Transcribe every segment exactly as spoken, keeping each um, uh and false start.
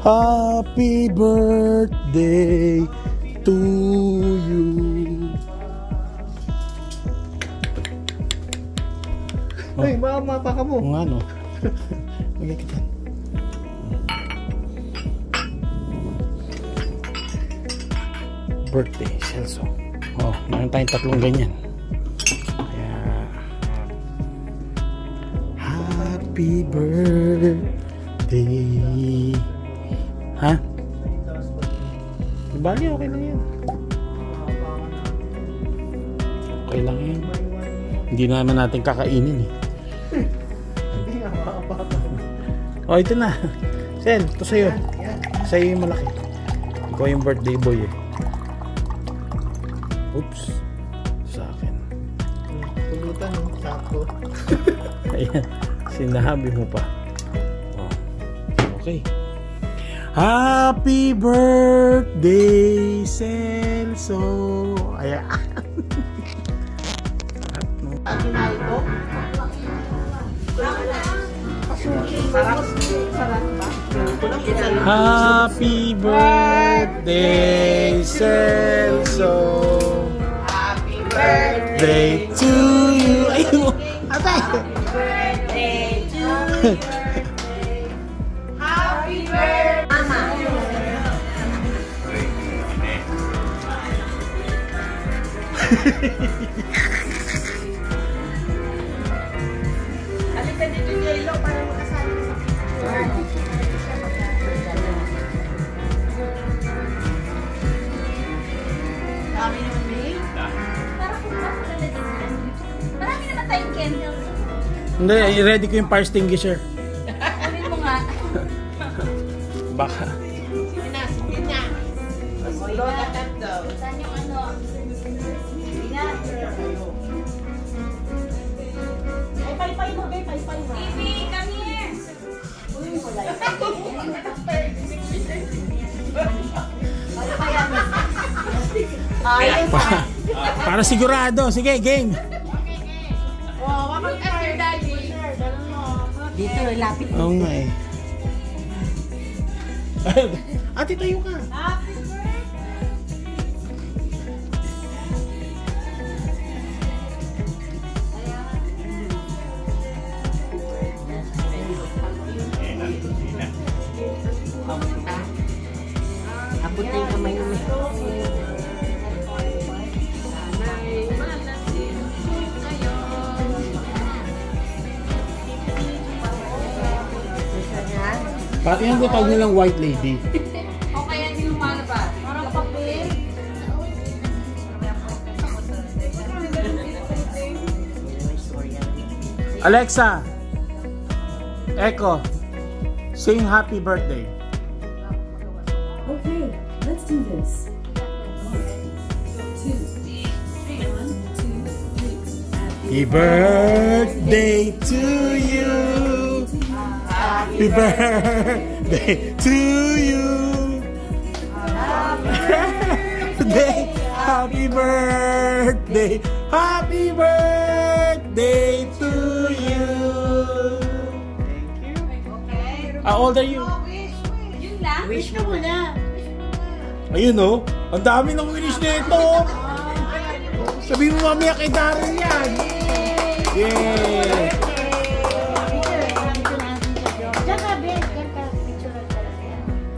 Happy birthday to you. Ay, mama, baka mo. Kung ano. Lagay kita. Birthday, Celso. Oh, meron tayong tatlong ganyan. Kaya happy birthday. Ha? Bali, okay lang yan. Okay lang yan. Hindi naman natin kakainin eh. Hindi nga, makapapa. Oh, ito na. Sen, ito sa'yo. Sa'yo yung malaki. Ikaw yung birthday boy eh. Oops. Sa akin. Pulutan yung sakto. Ayan. Sinabi mo pa. Oh. Okay. Happy birthday, Celso. Ayan. Ano na ito? Happy birthday, Celso. Happy Birthday to you. Ayun. Atay. birthday to you. Happy birthday. Mama. Halika dito, Jello, para makasali sa picture. Dami naman, May. Parang kung ako na naging marami naman tayong candles. Hindi, ready ko yung fire extinguisher. Kunin mo nga. Baka. Sige na, sige na. Lola Tando. Saan yung ano? Hindi na. Ay, pay-pay mo, Bay, pay-pay mo. Baby, come here. Ay, Pa- para sigurado. Sige, game. oh, wakal ka, your daddy. Dito, lapit. Oo nga eh. Ate, tayo ka. Happy birthday. Abot na yung kamay mo. Pati yung tawag nilang white lady. O kaya hindi mo ano ba? Parang papel. Alexa, Echo, sing happy birthday. Okay, let's do this. Happy birthday to you. Happy birthday to you. Birthday, happy birthday, happy birthday to you. How old are you? Yun lang? Wish ka muna. Ayun oh, ang dami ng wish nito. Sabihin mo mamaya kay Darren yan. Yay! Diyan ka, Ben. Diyan ka. Picture lang talaga.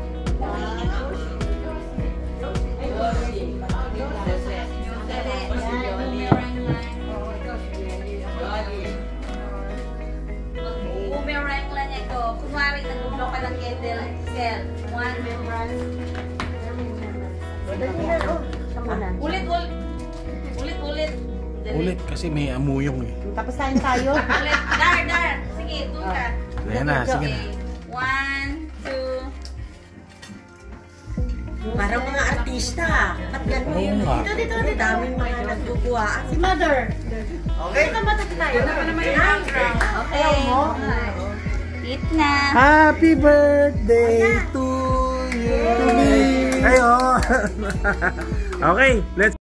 Boomerang lang ito. Kunwari, nag-blow ka ng candle. Cell. One. Ulit, ulit. Ulit, ulit. Ulit kasi may amuyong eh. Tapos tayo tayo. Ulit. Dar, dar. Sige, doon ka. Ayan na, sige na. Okay. One, two. Parang mga artista. At yan mo Oo yun. nga. Dito, dito, dito. Daming mga nagbubuhaan. Si Mother. Okay. Ito ba tayo? Okay. Eat na. Happy birthday to you. To me. Ayo. Okay, let's